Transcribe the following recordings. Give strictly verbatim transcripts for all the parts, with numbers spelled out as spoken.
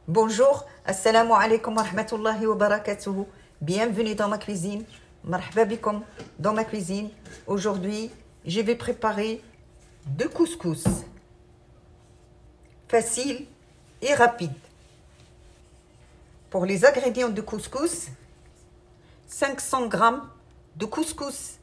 Bonjour, assalamu alaikum wa rahmatullahi wa barakatuhu. Bienvenue dans ma cuisine. Marhaba bikum dans ma cuisine. Aujourd'hui, je vais préparer deux couscous. Facile et rapide. Pour les ingrédients de couscous, cinq cents grammes de couscous.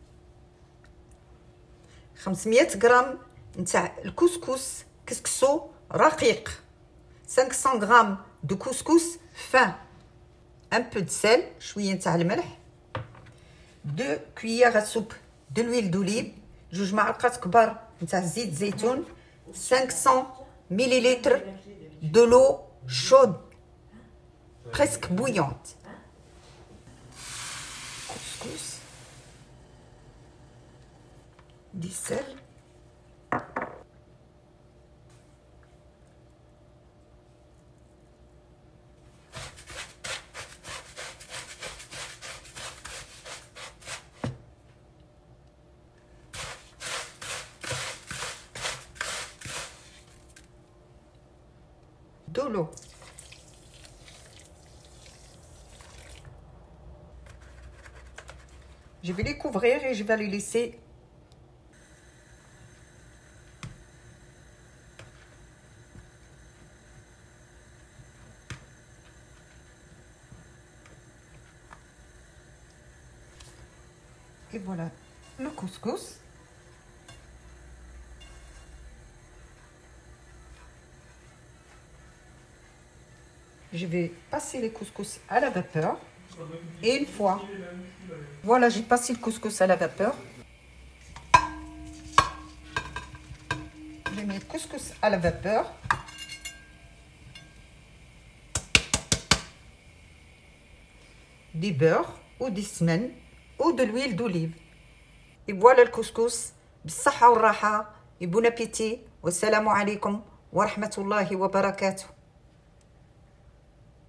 خمسمية غرام نتاع الكسكس كسكسو رقيق. cinq cents grammes de couscous fin. Un peu de sel, شوية نتاع الملح. deux cuillères à soupe de l'huile d'olive. جوج معلقات كبار نتاع زيت زيتون. cinq cents millilitres de l'eau chaude presque bouillante. Couscous. Du sel. De l'eau. Je vais les couvrir et je vais les laisser et voilà le couscous. Je vais passer les couscous à la vapeur. Et une fois, voilà, j'ai passé le couscous à la vapeur. Je mets le couscous à la vapeur. Du beurre ou du smen ou de l'huile d'olive. Et voilà le couscous. Bissaha wa raha et bon appétit. Wassalamu alaikum wa rahmatullahi wa barakatuh.